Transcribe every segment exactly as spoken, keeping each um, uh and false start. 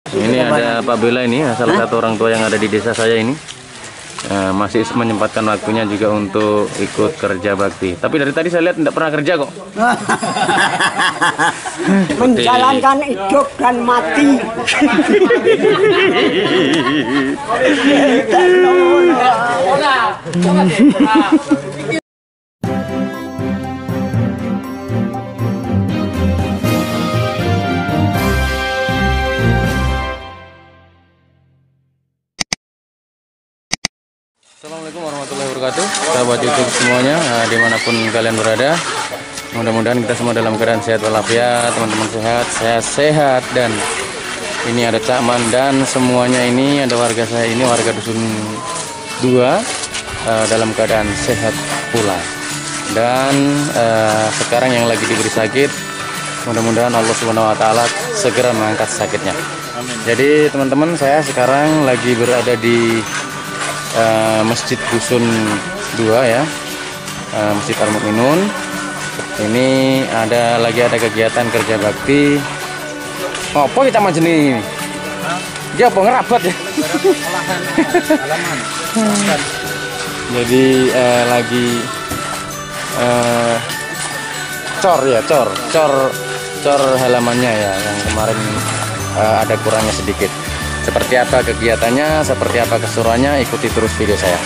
Ini ada Pak Bela ini, salah satu orang tua yang ada di desa saya ini. Nah, masih menyempatkan waktunya juga untuk ikut kerja bakti. Tapi dari tadi saya lihat tidak pernah kerja kok. Menjalankan hidup dan mati. Assalamualaikum warahmatullahi wabarakatuh, sahabat YouTube semuanya, nah, dimanapun kalian berada. Mudah-mudahan kita semua dalam keadaan sehat walafiat, teman-teman sehat, saya sehat, dan ini ada Cak Man dan semuanya ini ada warga saya ini, warga dusun dua uh, dalam keadaan sehat pula. Dan uh, sekarang yang lagi diberi sakit, mudah-mudahan Allah Subhanahu Wa Taala segera mengangkat sakitnya. Amin. Jadi teman-teman, saya sekarang lagi berada di Uh, Masjid Dusun dua ya, uh, Masjid Al-Mu'minun. Ini ada lagi ada kegiatan kerja bakti. Oh, apa kita macam ini? Dia apa ngerabat ya? Jadi uh, lagi uh, cor ya, cor, cor, cor halamannya ya, yang kemarin uh, ada kurangnya sedikit. Seperti apa kegiatannya, seperti apa keseruannya, ikuti terus video saya.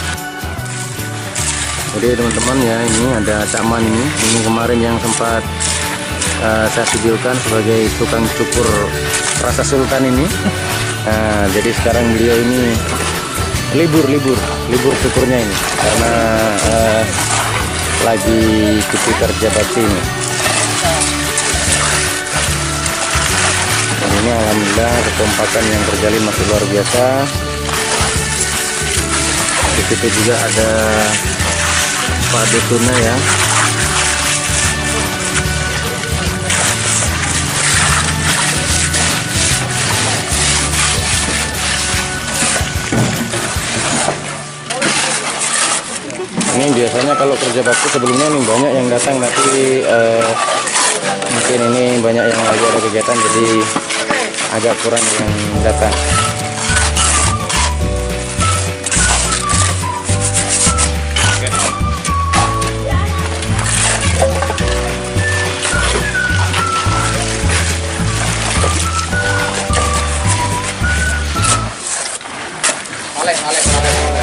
Jadi teman-teman ya, ini ada Cak Man ini, ini kemarin yang sempat uh, saya videokan sebagai tukang cukur rasa sultan ini. Nah, jadi sekarang beliau ini libur, libur, libur cukurnya ini, karena uh, lagi cuti kerja bakti ini. Ini alhamdulillah kekompakan yang terjalin masih luar biasa. Di situ juga ada Pak Dusunnya ya. Ini biasanya kalau kerja bakti sebelumnya nih banyak yang datang, tapi eh, mungkin ini banyak yang lagi ada kegiatan, jadi agak kurang yang datang. Oleh, oleh, oleh, oleh.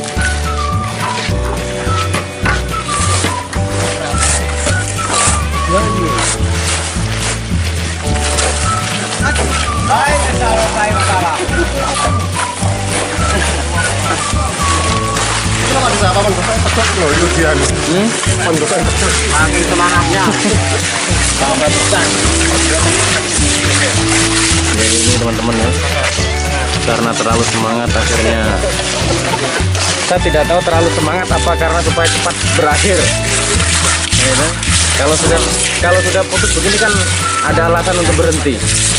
Makin semangatnya. Jadi ini teman-teman ya, karena terlalu semangat akhirnya saya tidak tahu terlalu semangat apa karena supaya cepat berakhir. Ya, kan? Kalau sudah kalau sudah putus begini kan ada alasan untuk berhenti.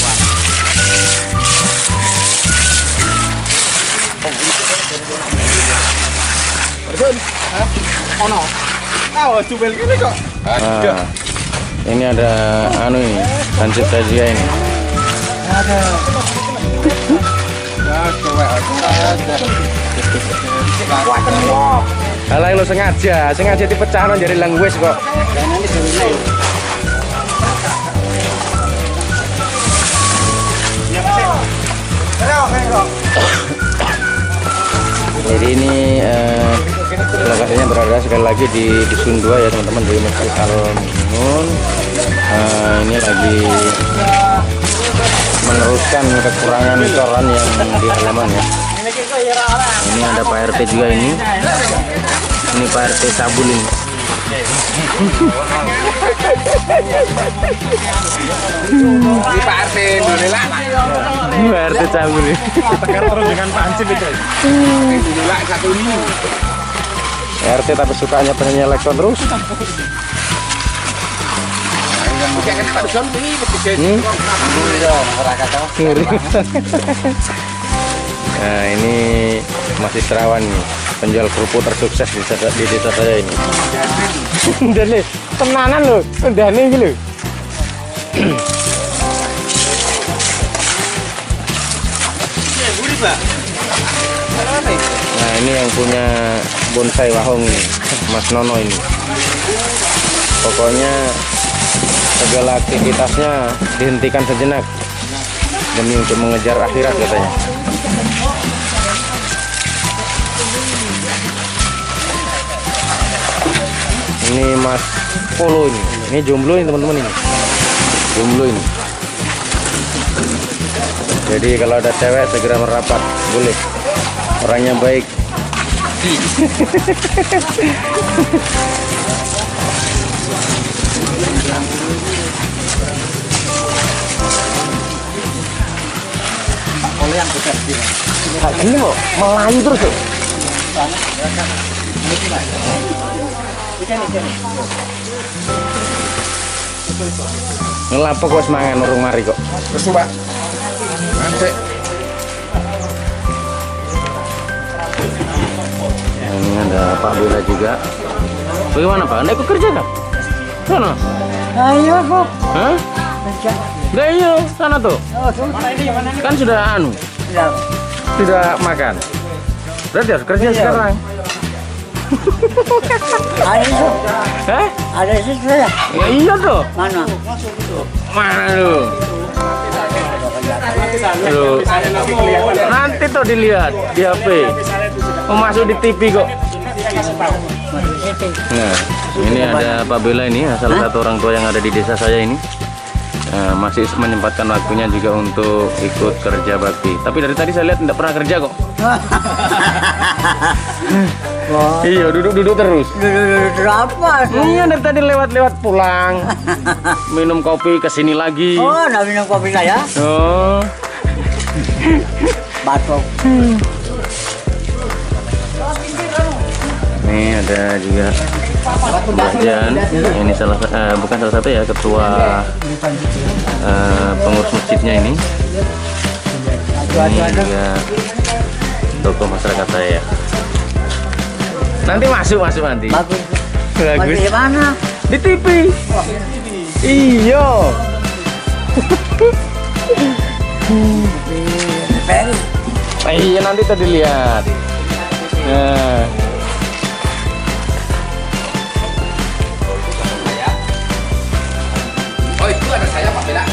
Ono. Tahu jubel gini kok. Nah, ini ada anu ini, hansip tajia ini. Ada. Ya, cewek ada. Alah lo sengaja, sengaja dipecah non jadi lang wes kok. Jadi ini eh, lokasinya berada sekali lagi di Dusun dua ya teman-teman, di Masjid Al-Mu'minun. Eh, ini lagi meneruskan kekurangan coran yang di halaman ya. Ini ada Pak R T juga ini. Ini Pak R T Sabul ini. Ini Pak R T Indonesia. Pak R T Sabul ini. Tekan terus dengan Pak Hansip itu. Indonesia satu ini. R T tapi sukanya penyanyi elektron terus. Hmm? Nah ini masih Serawan nih, penjual kerupuk tersukses di desa, di desa saya ini. Udah nih, tenanan loh, udah nih gitu. Nah ini yang punya bonsai wahong ini, Mas Nono ini. Pokoknya segala aktivitasnya dihentikan sejenak demi untuk mengejar akhirat katanya. Ini Mas Polo ini, ini jomblo ini teman-teman ini, jomblo ini. Jadi kalau ada cewek segera merapat, boleh. Orangnya baik. Oleh yang besar Ini kok melayu terus tuh. Ngelapo kok semangat urung mari kok. Terus Pak. Nanti Ini ada Pak Bela juga. Bagaimana Pak? Anda ikut kerja kan? Sana? Ayo, Bu. Hah? Kerja. Nggak iya, sana tuh. Oh, tuh. Kan sudah anu, Ya. sudah makan. Berarti harus kerja sekarang. Ada itu. Hah? Ada itu saya. Ya iya tuh. Mana? Mana lu? Tuh. Nanti tuh dilihat di H P. Mau masuk di T V kok. Nah, ini ada Pak Bela ini, salah satu orang tua yang ada di desa saya ini. Nah, masih menyempatkan waktunya juga untuk ikut kerja bakti. Tapi dari tadi saya lihat tidak pernah kerja kok. Iya, duduk-duduk terus. Berapa? Iya, dari tadi lewat-lewat pulang. Minum kopi ke sini lagi. Oh, nak minum kopi saya. Oh. Batuk. Ini ada juga Bajan. Ini salah uh, bukan salah satu ya, ketua uh, pengurus masjidnya ini. Ini juga tokoh masyarakat saya. Nanti masuk masuk nanti. Bagus. Bagus. Di mana? Di T V. Iya. Iya nanti tadi lihat. Nah. oh itu ada saya Pak Bela.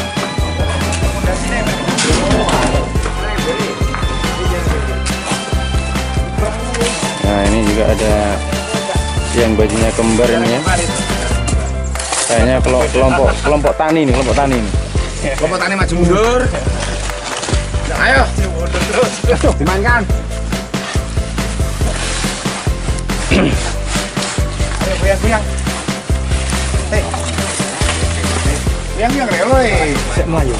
Nah ini juga ada yang bajunya kembar ini ya. Kayaknya kelompok kelompok kelompok tani nih, kelompok tani nih. Kelompok tani maju mundur. Ayo. Terus. Dimainkan. Ayo goyang-goyang. Hei. Goyang-goyang relo eh. Sek melayu.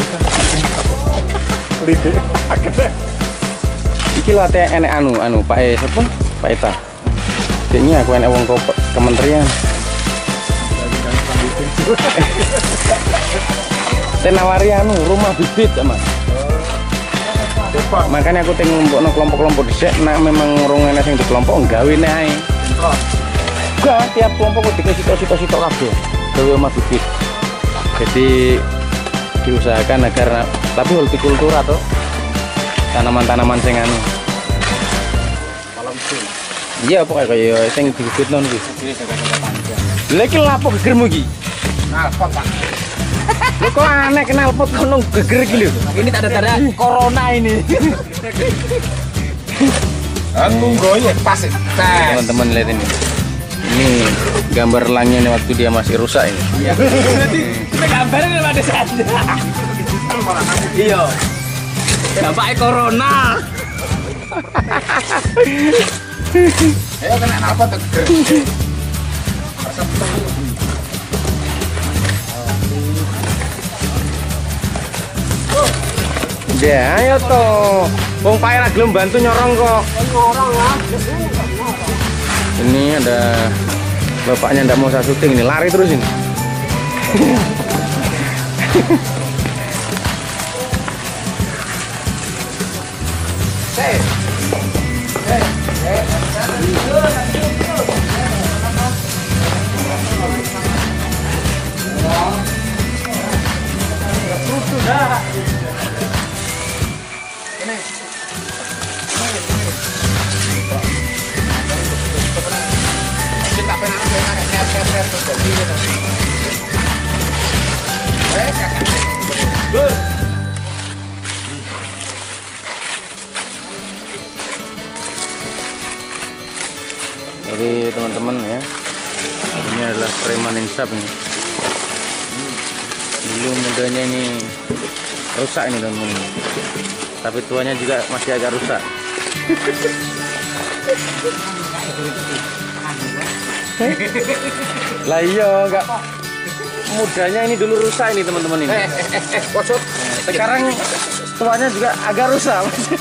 Lide. Akhirnya. Iki lho ate enek anu anu Pak E sapa? Pak Eta. Deknya aku enek wong ke kementerian. Saya nawari anu rumah bibit Mas. Makanya aku tengok kelompok-kelompok dhisik nek memang urung enek sing di kelompok nggawe nek ae. Enggak, tiap kelompok kok dikasih sitok-sitok kabeh. Gawe rumah bibit. Jadi diusahakan agar tapi hortikultura atau tanaman-tanaman sing anu. Iya pokoknya kaya sing dibibitno kuwi. Lha iki lapo gegermu iki? Nalpot Pak. Lho kok aneh kenal pot kono geger iki lho. Ini tanda-tanda corona ini. Aku goyek pas. Teman-teman lihat ini. Ini gambar langnya waktu dia masih rusak ini. Iya. Ini gambarnya pada saja. Iya. Dampaknya corona. Ayo kena apa tuh? Ya, ayo toh. Wong Pak Era gelem bantu nyorong kok. Ini ada bapaknya ndak mau saya syuting ini, lari terus ini. Hey. Hey. Hey. Sudah. Ini Jadi teman-teman ya, ini adalah preman insaf ini. Dulu mudanya ini rusak ini teman-teman, tapi tuanya juga masih agak rusak. Lah iya, enggak, mudanya ini dulu rusak ini teman-teman ini. Sekarang tuanya juga agak rusak.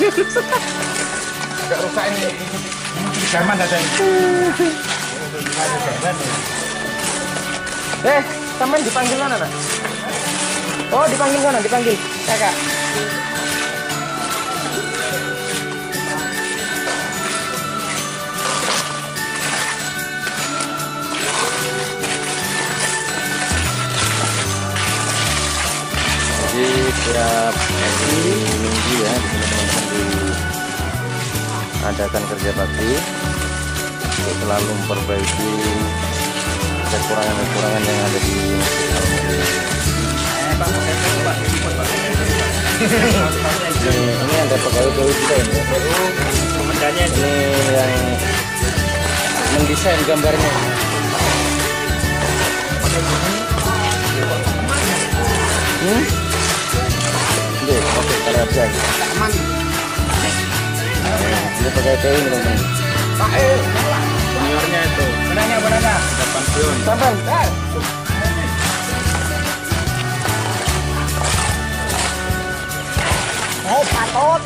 Agak rusak ini. Zaman ada ini. Eh, teman dipanggil mana, Nak? Oh, dipanggil mana? Dipanggil kakak. Jadi tiap hari minggu ya, teman-teman adakan kerja bakti untuk selalu memperbaiki kekurangan-kekurangan yang ada di ini, ini ada pegawai baru juga ini. Komandannya ini yang mendesain gambarnya. Hmm? Oke, oke, kalau ada aman. Ini pegawai baru ini teman-teman. Pak eh, seniornya itu. Benarnya berapa? Pensiun. Sampai. Oh, patut.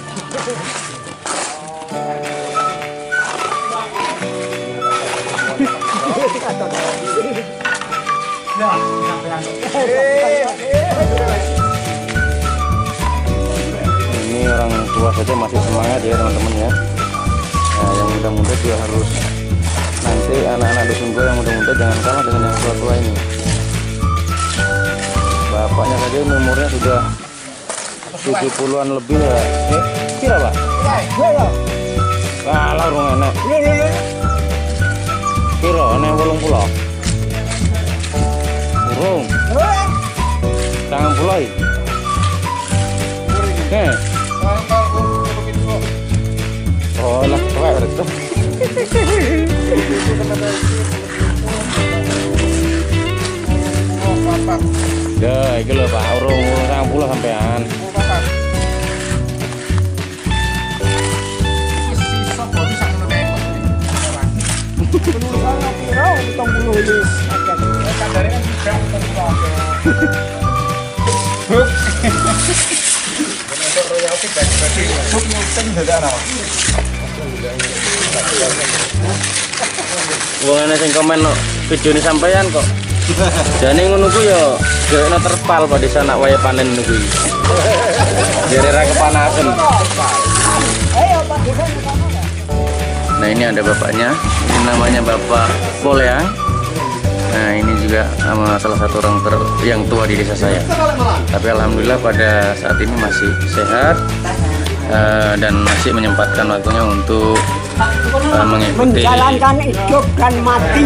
Ini orang tua saja masih semangat ya teman-teman ya. Nah, yang muda-muda juga harus, nanti anak-anak dusun gue yang muda-muda jangan kalah dengan yang tua-tua ini. Bapaknya saja ini umurnya sudah tujuh puluhan lebih ya. Eh, kira Pak? Kalah urung enak. Kira enak wolong puluh. Urung. Tangan puluh. Eh. Oh lah, kawat itu. Ya, iki lho Pak, urung urung puluh sampean. Wong ana sing komen no, video ini sampean kok. Jane ngono ku ya dhekno terpal pada sana waya panen niku. Biar ora kepanasan. Nah, ini ada bapaknya. Ini namanya Bapak Poleang. Nah, ini juga sama salah satu orang ter yang tua di desa saya. Tapi alhamdulillah pada saat ini masih sehat uh, dan masih menyempatkan waktunya untuk uh, mengikuti menjalankan hidup dan mati.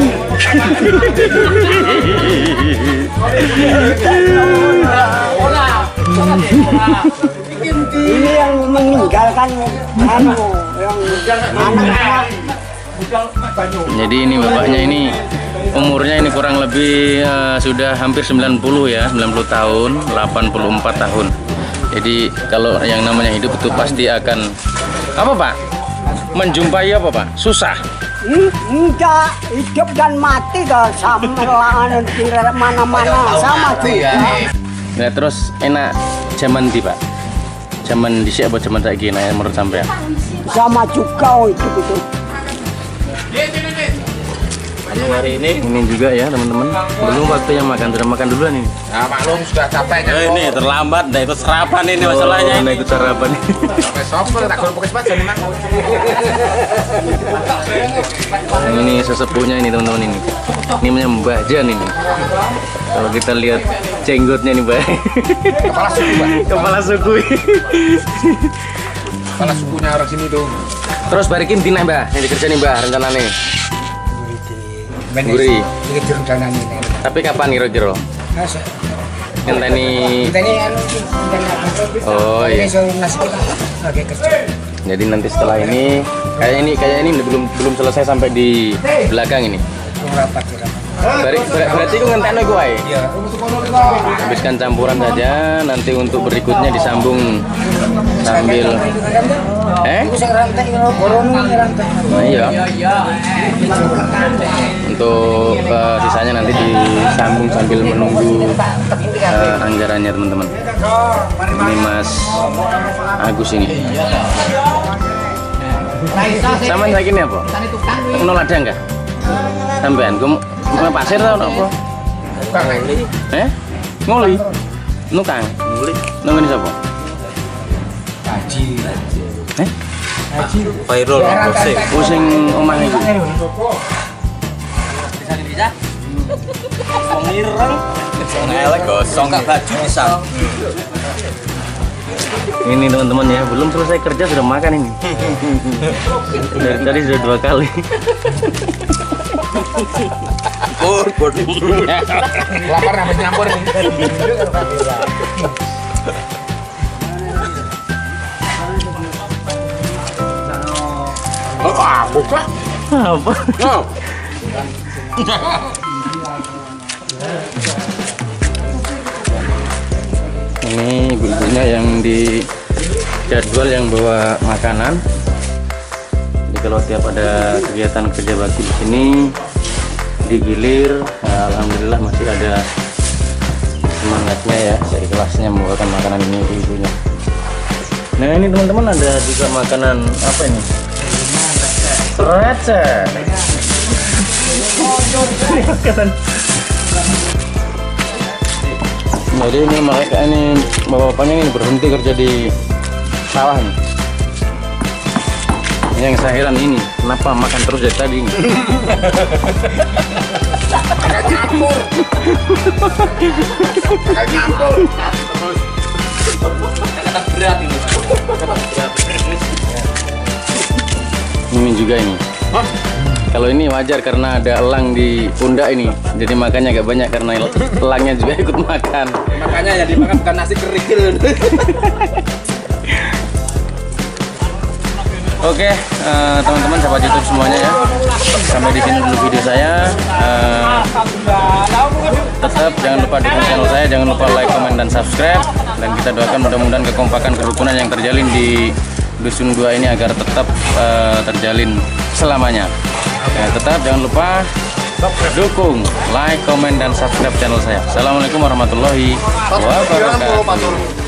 Ini yang meninggalkan anu yang anak-anak. Jadi ini bapaknya ini umurnya ini kurang lebih uh, sudah hampir sembilan puluh ya, sembilan puluh tahun, delapan puluh empat tahun. Jadi kalau yang namanya hidup itu pasti akan apa Pak? Menjumpai apa Pak? Susah. Enggak, hidup dan mati dah sama mana-mana sama juga. Nah, terus enak zaman di Pak? Zaman dhisik apa zaman saiki nah menurut sampean? Sama juga itu itu. Hari ini ini juga ya teman-teman, belum waktunya makan, sudah makan duluan ini. Nah, maklum sudah capek kan. Oh, ini terlambat, dah ikut sarapan ini masalahnya. Oh, ini ikut sarapan. Sampai sopel tak kalau pakai sepatu jangan makan. Ini sesepuhnya ini teman-teman ini. Ini namanya Mbah Jan ini. Kalau kita lihat jenggotnya nih Mbak. Kepala suku, Pak. Kepala suku. kepala sukunya orang sini tuh. Terus barikin dina Mbah, yang dikerja nih Mbah rencananya. Guri. Iki rencana ini. Tapi kapan kira-kira? Ngenteni. Ngenteni anu iki. Oh iya. Iso nasi kita lagi kerja. Jadi nanti setelah ini kayak ini kayak ini belum belum selesai sampai di belakang ini. Rapat rapat. Ber ber berarti itu ngentekno iku wae. Iya. Habiskan campuran saja, nanti untuk berikutnya disambung sambil eh? Iku sing rantai borono rantai. Nah, iya. Untuk uh, sisanya nanti disambung sambil menunggu uh, anggarannya teman-teman. Ini Mas Agus ini. Sama lagi ini apa? Nol ada enggak? Sampean, gue mau pasir tau apa? Tukang nguli. Eh? Nguli? Nukang? Nguli. Nungguin siapa? Haji. Eh? Haji. Viral Rose. Pusing omah itu. Bisa-bisa. Pengireng. Elek gosong baju bisa. Ini teman-teman ya, belum selesai kerja sudah makan ini. Dari tadi sudah dua kali. Pur, pur. Lapar sampai nyampur nih. Ah, buka. Apa? Ini ibu-ibunya yang di jadwal yang bawa makanan. Jadi kalau tiap ada kegiatan kerja bakti di sini digilir, nah, alhamdulillah masih ada semangatnya ya, seikhlasnya membawakan makanan ini ibu-ibunya. Nah ini teman-teman ada juga makanan apa ini? Receh. Jadi ini mereka ini bapak-bapaknya ini berhenti kerja di sawah nih. Yang saya heran ini, kenapa makan terus dari tadi ini? Agak nyampur. Agak nyampur. Berat ini. Ini juga ini. Hah? Kalau ini wajar karena ada elang di pundak ini, jadi makannya agak banyak karena elangnya juga ikut makan. Makanya yang dimakan bukan nasi kerikil. Oke, uh, teman-teman sahabat YouTube semuanya ya, sampai di sini dulu video saya. Uh, tetap jangan lupa dukung channel saya, jangan lupa like, comment, dan subscribe. Dan kita doakan mudah-mudahan kekompakan kerukunan yang terjalin di Dusun Dua ini agar tetap uh, terjalin selamanya. Ya, tetap jangan lupa dukung, like, comment, dan subscribe channel saya. Assalamualaikum warahmatullahi wabarakatuh.